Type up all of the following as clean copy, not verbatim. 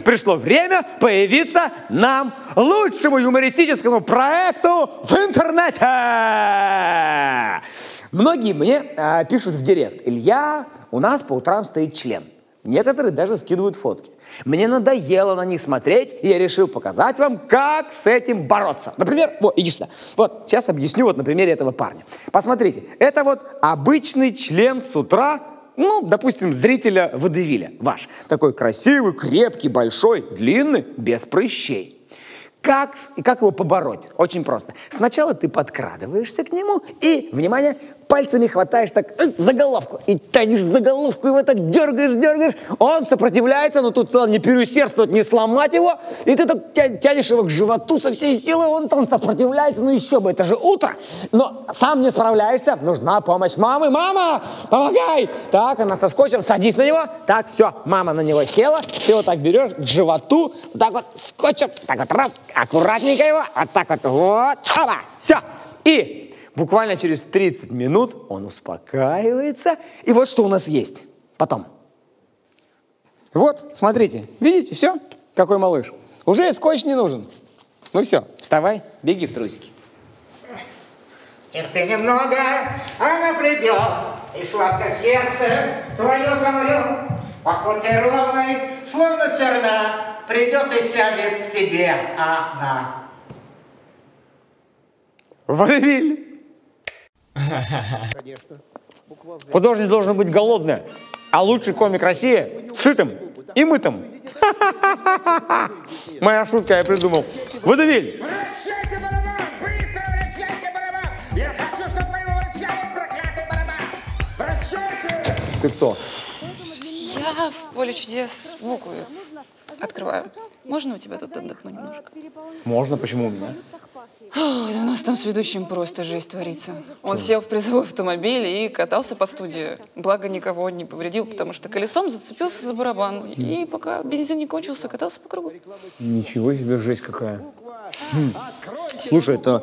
пришло время появиться нам, лучшему юмористическому проекту в интернете. Многие мне пишут в директ: Илья, у нас по утрам стоит член. Некоторые даже скидывают фотки. Мне надоело на них смотреть, и я решил показать вам, как с этим бороться. Например, вот, иди сюда. Вот, сейчас объясню вот на примере этого парня. Посмотрите, это вот обычный член с утра, ну, допустим, зрителя водевиля, ваш. Такой красивый, крепкий, большой, длинный, без прыщей. Как его побороть? Очень просто. Сначала ты подкрадываешься к нему и, внимание, пальцами хватаешь так за головку и тянешь за головку, его так дергаешь. Он сопротивляется, но тут не переусердствовать, не сломать его. И ты так тянешь его к животу со всей силы, он сопротивляется, ну еще бы, это же утро. Но сам не справляешься, нужна помощь мамы. Мама, помогай! Так, она со скотчем, садись на него. Так, все, мама на него села, ты его так берешь к животу, вот так вот скотчем, так вот раз, аккуратненько его, вот так вот, опа, все. И буквально через 30 минут он успокаивается. И вот что у нас есть потом. Вот, смотрите, видите, все, какой малыш. Уже скотч не нужен. Ну все, вставай, беги в трусики. Терпи немного, она придет, и сладко сердце твое замрет. Походкой ровной, словно серна, придет и сядет к тебе она. Водевиль. Художник должен быть голодный, а лучший комик России сытым и мытым. Моя шутка, я придумал. Водевиль. Вращайте барабан! Быстро вращайте барабан! Я хочу, чтобы вы его вращали, проклятый барабан! Вращайте! Ты кто? Я в поле чудес буквы открываю. Можно у тебя тут отдохнуть немножко? Можно, почему у меня? Ой, у нас там с ведущим просто жесть творится. Он сел в призовой автомобиль и катался по студии. Благо никого не повредил, потому что колесом зацепился за барабан. И пока бензин не кончился, катался по кругу. Ничего себе, жесть какая. Слушай, это...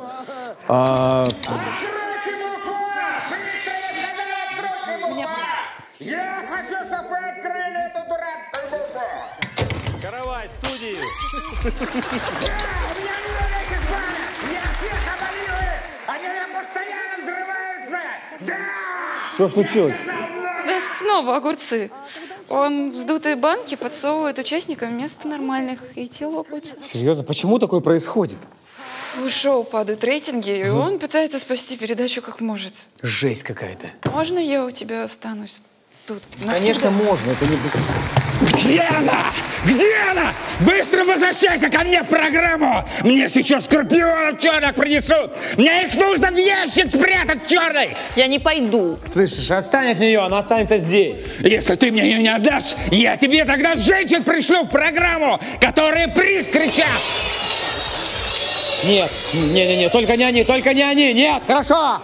Я хочу, чтобы вы открыли эту дурацкую букву! Каравай, студию! У меня много этих паров! Я всех оболью! Они меня постоянно взрываются! Да! Что случилось? Да снова огурцы. Он вздутые банки подсовывает участникам вместо нормальных, и те лопаются. Серьезно, почему такое происходит? У шоу падают рейтинги, и он пытается спасти передачу как может. Жесть какая-то. Можно я у тебя останусь тут? Конечно, можно, это не... Где она? Где она? Быстро возвращайся ко мне в программу! Мне сейчас скорпионов черных принесут! Мне их нужно в ящик спрятать черный! Я не пойду. Слышишь, отстань от нее, она останется здесь. Если ты мне ее не отдашь, я тебе тогда женщин пришлю в программу, которые приз кричат! Нет, не-не-не, только не они, нет, хорошо!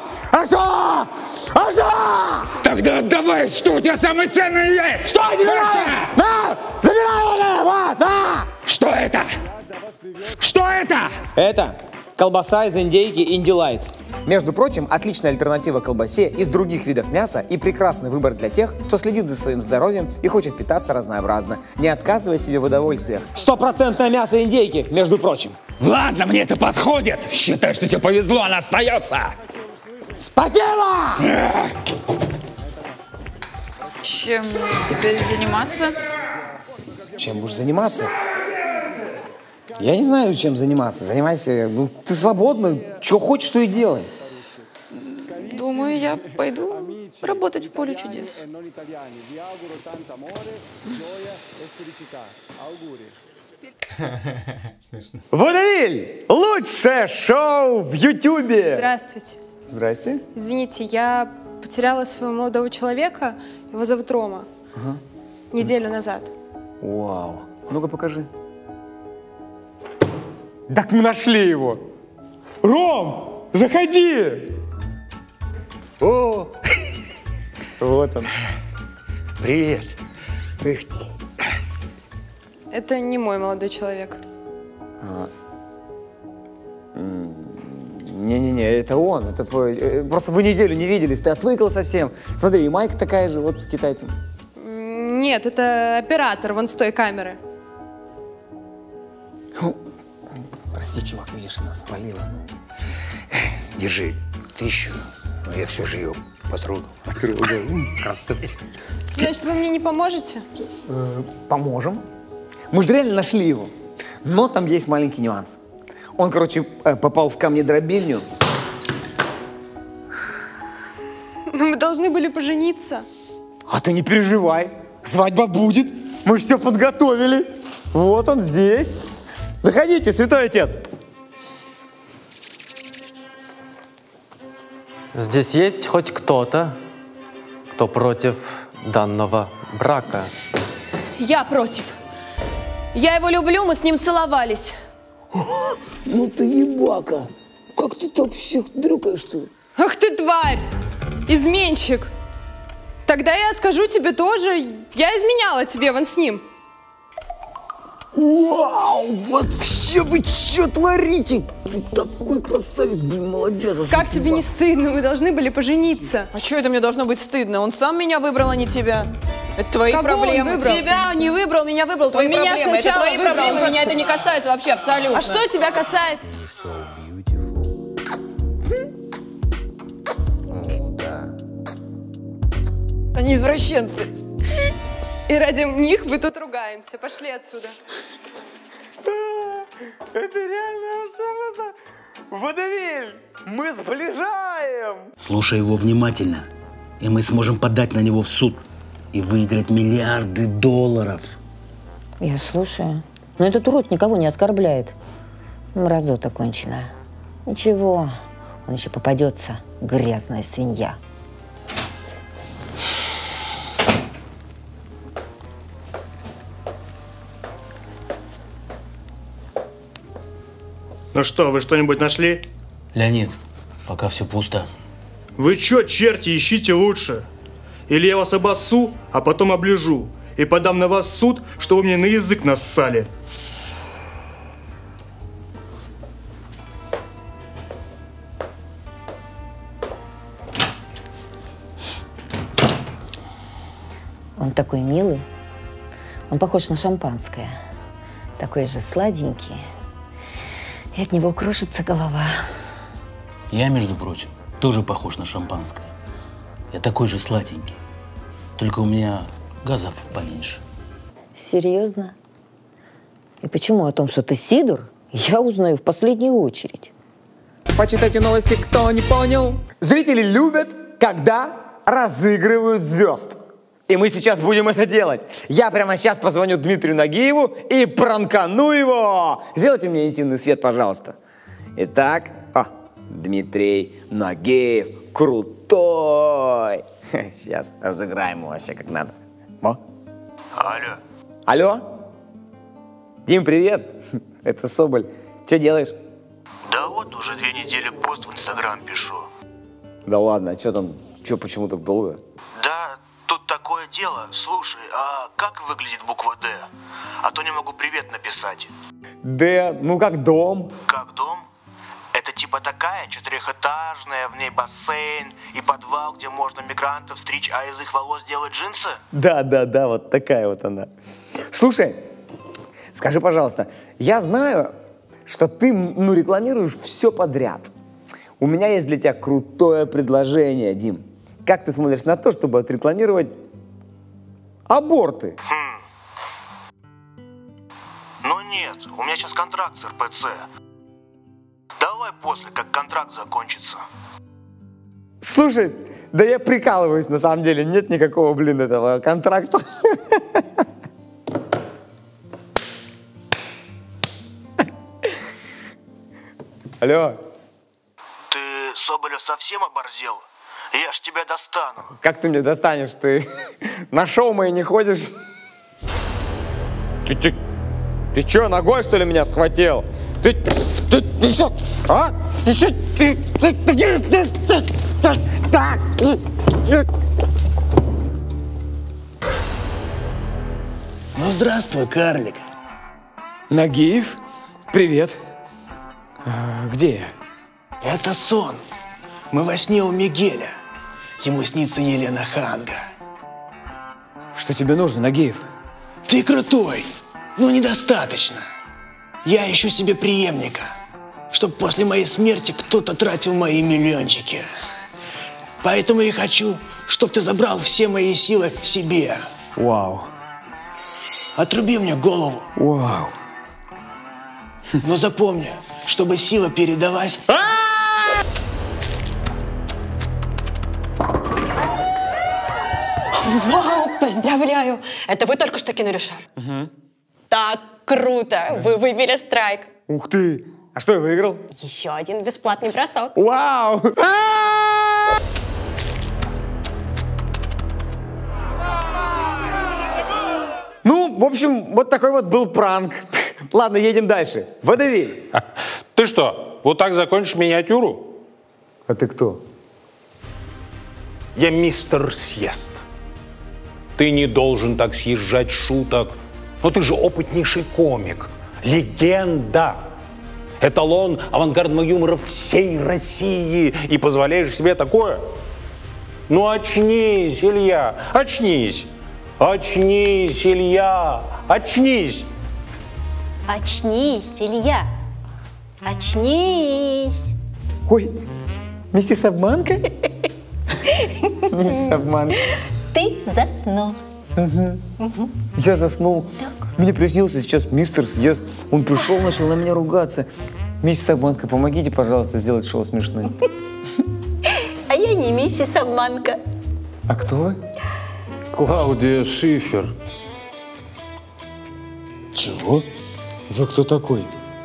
Тогда отдавай, что у тебя самое ценное есть! Что, забирай! Да! Забирай его, вот, да! Что это? Что это? Это колбаса из индейки Инди Лайт. Между прочим, отличная альтернатива колбасе из других видов мяса и прекрасный выбор для тех, кто следит за своим здоровьем и хочет питаться разнообразно, не отказывая себе в удовольствиях. 100% мясо индейки, между прочим. Ладно, мне это подходит. Считай, что тебе повезло, она остается. Спасибо! Чем теперь заниматься? Чем будешь заниматься? Я не знаю, чем заниматься. Занимайся, ну, ты свободна, что хочешь, то и делай. Думаю, я пойду работать в поле чудес. Водевиль! Лучшее шоу в Ютубе! Здравствуйте. Здрасте. Извините, я потеряла своего молодого человека. Его зовут Рома. Неделю назад. Вау. Ну-ка покажи. Так мы нашли его. Ром, заходи! О, Вот он. привет. Эх ты. Это не мой молодой человек. Не-не-не, это он, это твой. Просто вы неделю не виделись, ты отвыкла совсем. Смотри, и майка такая же, вот с китайцем. Нет, это оператор вон с той камеры. Прости, чувак, видишь, она спалила. Держи 1000, но я все же ее потрогал. Красавчик. Значит, вы мне не поможете? Поможем. Мы же реально нашли его. Но там есть маленький нюанс. Он, короче, попал в камнедробильню. Но мы должны были пожениться. А ты не переживай. Свадьба будет. Мы все подготовили. Вот он здесь. Заходите, святой отец. Здесь есть хоть кто-то, кто против данного брака? Я против. Я его люблю, мы с ним целовались. Ну ты ебака. Как ты так всех дрюкаешь-то? Ах ты тварь! Изменщик! Тогда я скажу тебе тоже, я изменяла тебе вон с ним. Вау, вообще вы что творите? Ты такой красавец, блин, молодец. Как тебе не стыдно? Мы должны были пожениться. А что это мне должно быть стыдно? Он сам меня выбрал, а не тебя. Это твои Кого проблемы. он выбрал? Тебя не выбрал, меня выбрал, твои меня проблемы. Это сначала твои выбрал. проблемы, меня это не касается вообще абсолютно. А что тебя касается? Они извращенцы. И ради них мы тут ругаемся. Пошли отсюда. Это реально ужасно. Водовиль, мы сближаем. Слушай его внимательно, и мы сможем подать на него в суд и выиграть миллиарды долларов. Я слушаю. Но этот урод никого не оскорбляет. Мразота конченая. Ничего, он еще попадется, грязная свинья. Ну что, вы что-нибудь нашли? Леонид, пока все пусто. Вы чё, черти, ищите лучше. Или я вас обоссу, а потом оближу. И подам на вас в суд, что вы мне на язык нассали. Он такой милый. Он похож на шампанское. Такой же сладенький. И от него кружится голова. Я, между прочим, тоже похож на шампанское. Я такой же сладенький. Только у меня газов поменьше. Серьезно? И почему о том, что ты сидор, я узнаю в последнюю очередь? Почитайте новости, кто не понял. Зрители любят, когда разыгрывают звезд. И мы сейчас будем это делать. Я прямо сейчас позвоню Дмитрию Нагиеву и пранкану его. Сделайте мне интимный свет, пожалуйста. Итак, Дмитрий Нагиев крутой. Сейчас разыграем его вообще как надо. Алло. Алло? Дим, привет. Это Соболь. Что делаешь? Да вот уже 2 недели пост в Инстаграм пишу. Да ладно, а что там? Почему так долго? Да, тут такое дело. Слушай, а как выглядит буква «Д»? А то не могу привет написать. Д, ну как дом. Как дом? Это типа такая 4-этажная, в ней бассейн и подвал, где можно мигрантов стричь, а из их волос делать джинсы? Да, вот такая вот она. Слушай, скажи, пожалуйста, я знаю, что ты, рекламируешь все подряд. У меня есть для тебя крутое предложение, Дим. Как ты смотришь на то, чтобы отрекламировать аборты? Ну нет, у меня сейчас контракт с РПЦ. Давай после, как контракт закончится. Слушай, да я прикалываюсь, на самом деле. Нет никакого, этого контракта. Алло. Ты, Соболев, совсем оборзел? Я ж тебя достану. Как ты меня достанешь? Ты на шоу мои не ходишь? Ты что, ногой, что ли, меня схватил? Ты что? А? Ты что? Так! Ну, здравствуй, карлик. Нагиев? Привет. Где я? Это сон. Мы во сне у Мигеля. Ему снится Елена Ханга. Что тебе нужно, Нагиев? Ты крутой, но недостаточно. Я ищу себе преемника, чтобы после моей смерти кто-то тратил мои миллиончики. Поэтому и хочу, чтобы ты забрал все мои силы себе. Вау. Отруби мне голову. Вау. Но запомни, чтобы сила передалась... Вау, поздравляю! Это вы только что кинули шар? Угу. Так круто! Вы выбили страйк. Ух ты! А что я выиграл? Еще один бесплатный бросок. Вау! Ну, в общем, вот такой вот был пранк. Ладно, едем дальше. Водевиль. Ты что, вот так закончишь миниатюру? А ты кто? Я мистер Съезд. Ты не должен так съезжать шуток. Но ты же опытнейший комик. Легенда. Эталон авангардного юмора всей России. И позволяешь себе такое? Ну очнись, Илья, очнись. Очнись, Илья, очнись. Очнись, Илья. Очнись. Ой, миссис Обманка? Миссис Обманка. Ты заснул. Угу. Я заснул. Мне приснился сейчас мистер Съезд. Он пришел, начал на меня ругаться. Миссис Обманка, помогите, пожалуйста, сделать шоу смешное. А я не миссис Обманка. А кто вы? Клаудия Шифер. Чего? Вы кто такой?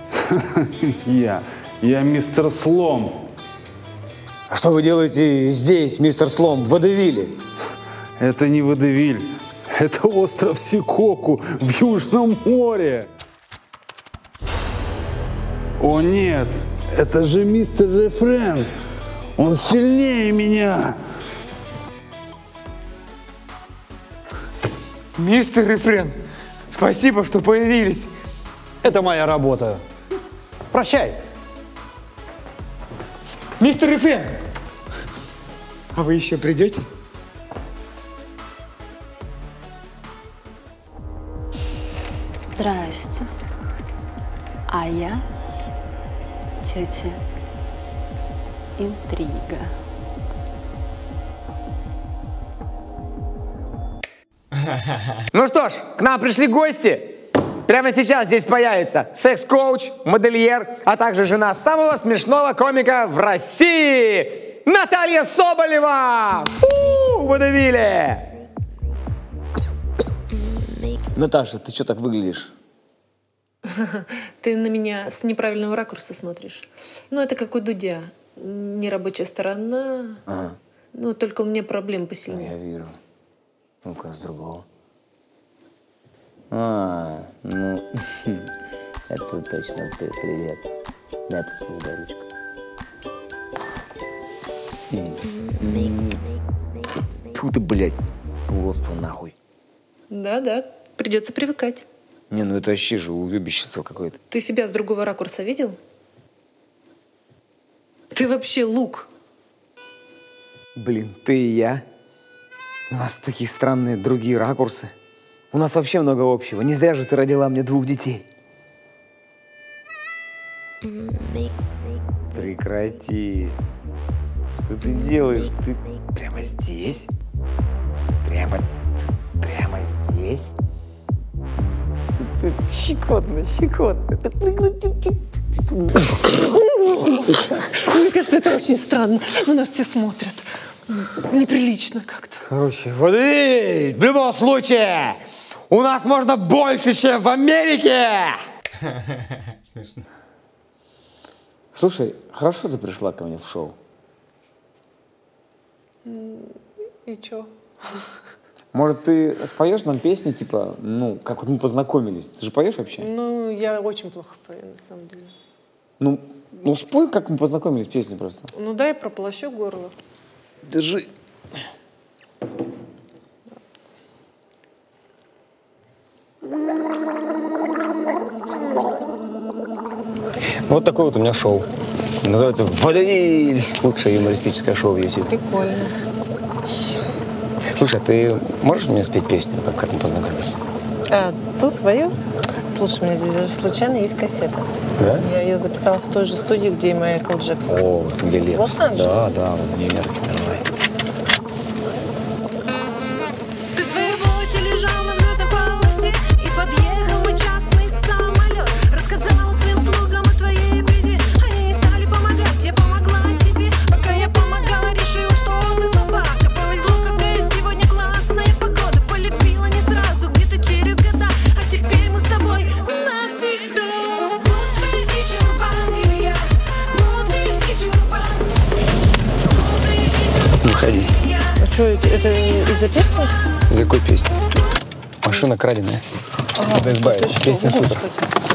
Я мистер Слом. А что вы делаете здесь, мистер Слом, в водевиле? Это не водевиль. Это остров Сикоку в Южном море. О нет, это же мистер Рефрен. Он сильнее меня. Мистер Рефрен, спасибо, что появились. Это моя работа. Прощай. Мистер Рефрен, а вы еще придете? Здрасте. А я тетя Интрига. Ну что ж, к нам пришли гости. Прямо сейчас здесь появится секс-коуч, модельер, а также жена самого смешного комика в России, Наталья Соболева! Водевиле! Наташа, ты что так выглядишь? Ты на меня с неправильного ракурса смотришь. Ну, это как у Дудя. Нерабочая сторона. Ага. Ну, только у меня проблем посильнее. Я вижу. Ну-ка, с другого. А, ну, это точно ты, привет. Дай поцелуй, ручку. Фу ты, блядь, уродство нахуй. Да, придется привыкать. Не, ну это вообще же уебищество какое-то. Ты себя с другого ракурса видел? Ты вообще лук. Блин, ты и я. У нас такие странные другие ракурсы. У нас вообще много общего. Не зря же ты родила мне 2 детей. Прекрати. Что ты делаешь? Ты прямо здесь? Прямо здесь? Ты щекотно. Мне кажется, это очень странно. На нас все смотрят. Неприлично как-то. Короче, водевиль! В любом случае, у нас можно больше, чем в Америке! Смешно. Слушай, хорошо ты пришла ко мне в шоу. И чё? Может, ты споешь нам песню, типа, ну, как вот мы познакомились? Ты же поешь вообще? Ну, я очень плохо пою, на самом деле. Ну, спой, как мы познакомились, песню просто. Ну, дай прополощу горло. Держи. Вот такое вот у меня шоу. Называется «Водевиль». Лучшее юмористическое шоу в YouTube. Прикольно. Слушай, а ты можешь мне спеть песню, так как мы познакомились? А, ту свою? Слушай, у меня здесь даже случайно есть кассета. Да? Я ее записала в той же студии, где и Майкл Джексон. О, где лет? Лос-Анджелес. Да, вот в Нью-Йорке, давай. Ты своей волоте лежал на взлетной полосе и подъехал мой частный самолет. Рассказала своим слугам о твоей беде. Они не стали помогать, я помогла тебе. Пока я помогала, решила, что ты собака. Повезло, какая сегодня классная погода. Полюбила не сразу, где-то через года. А теперь мы с тобой навсегда. Муты и чурбан, и я. Муты и чурбан. Выходи. А что, это из-за песни? За какой песни? Машина краденая. Надо избавиться. Песня супер. Господи.